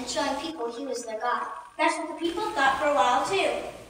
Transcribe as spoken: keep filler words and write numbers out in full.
and showing people he was their God. That's what the people thought for a while too.